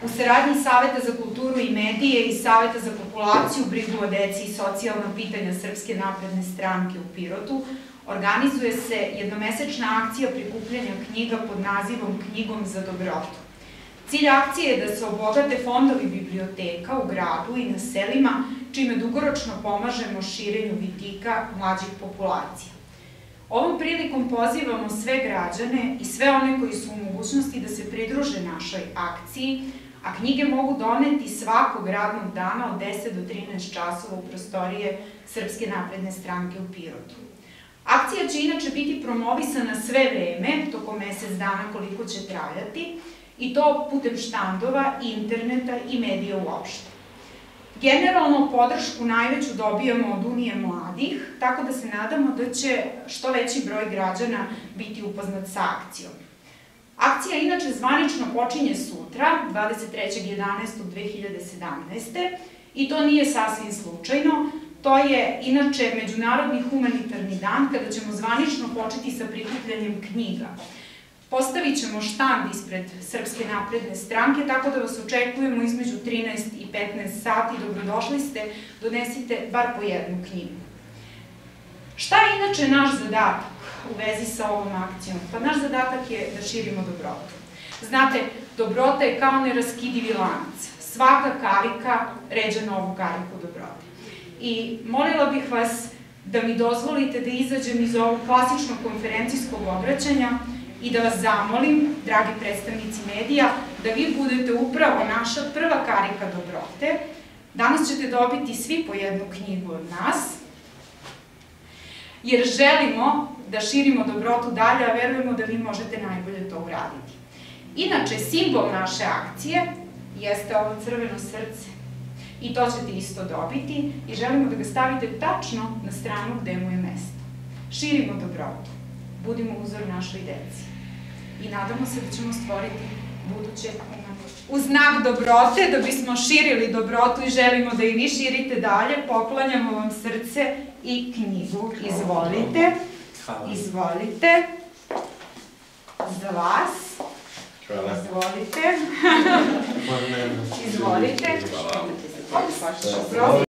U saradnji Saveta za kulturu i medije i Saveta za populaciju, brigu o deci i socijalna pitanja Srpske napredne stranke u Pirotu organizuje se jednomesečna akcija prikupljanja knjiga pod nazivom Knjigom za dobrotu. Cilj akcije je da se obogate fondovi biblioteka u gradu i na selima, čime dugoročno pomažemo širenju vitika mlađih populacija. Ovom prilikom pozivamo sve građane i sve one koji su u mogućnosti da se pridruže našoj akciji, a knjige mogu doneti svakog radnog dana od 10 do 13 časova u prostorije Srpske napredne stranke u Pirotu. Akcija će inače biti promovisana sve vreme, tokom mesec dana koliko će trajati, i to putem štandova, interneta i medija uopšte. Generalno, podršku najveću dobijamo od Unije mladih, tako da se nadamo da će što veći broj građana biti upoznat sa akcijom. Akcija inače zvanično počinje sutra, 23.11.2017. i to nije sasvim slučajno. To je inače Međunarodni humanitarni dan kada ćemo zvanično početi sa prikupljanjem knjiga. Postavit ćemo štand ispred Srpske napredne stranke, tako da vas očekujemo između 13 i 15 sati. Dobrodošli ste, donesite bar po jednu knjigu. Šta je inače naš zadatak u vezi sa ovom akcijom? Pa naš zadatak je da širimo dobrotu. Znate, dobrota je kao neraskidivi lanac. Svaka karika ređa novu kariku dobrote. I molila bih vas da mi dozvolite da izađem iz ovog klasičnog konferencijskog obraćanja i da vas zamolim, dragi predstavnici medija, da vi budete upravo naša prva karika dobrote. Danas ćete dobiti svi po jednu knjigu od nas, jer želimo da širimo dobrotu dalje, a verujemo da vi možete najbolje to uraditi. Inače, simbol naše akcije jeste ovo crveno srce i to ćete isto dobiti i želimo da ga stavite tačno na stranu gde mu je mesto. Širimo dobrotu, budimo uzor našoj deci i nadamo se da ćemo stvoriti buduće u znak dobrote, da bismo širili dobrotu i želimo da i vi širite dalje. Poklanjamo vam srce i knjigu. Izvolite. Izvolite. Za vas. Izvolite. Izvolite.